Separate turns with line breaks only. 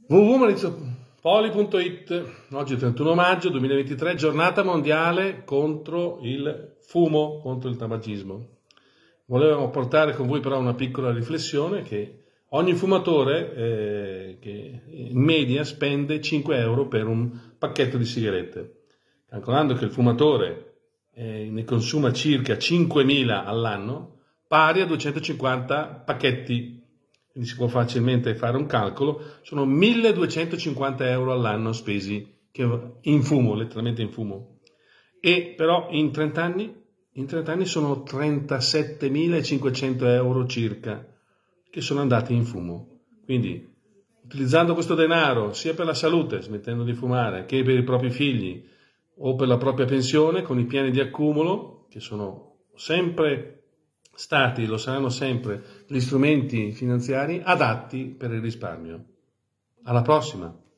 www.maurizopoli.it. Oggi è il 31 maggio 2023, giornata mondiale contro il fumo, contro il tabagismo. Volevo portare con voi però una piccola riflessione che ogni fumatore che in media spende 5 euro per un pacchetto di sigarette. Calcolando che il fumatore ne consuma circa 5.000 all'anno, pari a 250 pacchetti. Quindi si può facilmente fare un calcolo, sono 1.250 euro all'anno spesi in fumo, letteralmente in fumo. E però in 30 anni sono 37.500 euro circa che sono andati in fumo. Quindi utilizzando questo denaro sia per la salute, smettendo di fumare, che per i propri figli o per la propria pensione, con i piani di accumulo, che sono sempre stati, lo saranno sempre, gli strumenti finanziari adatti per il risparmio. Alla prossima!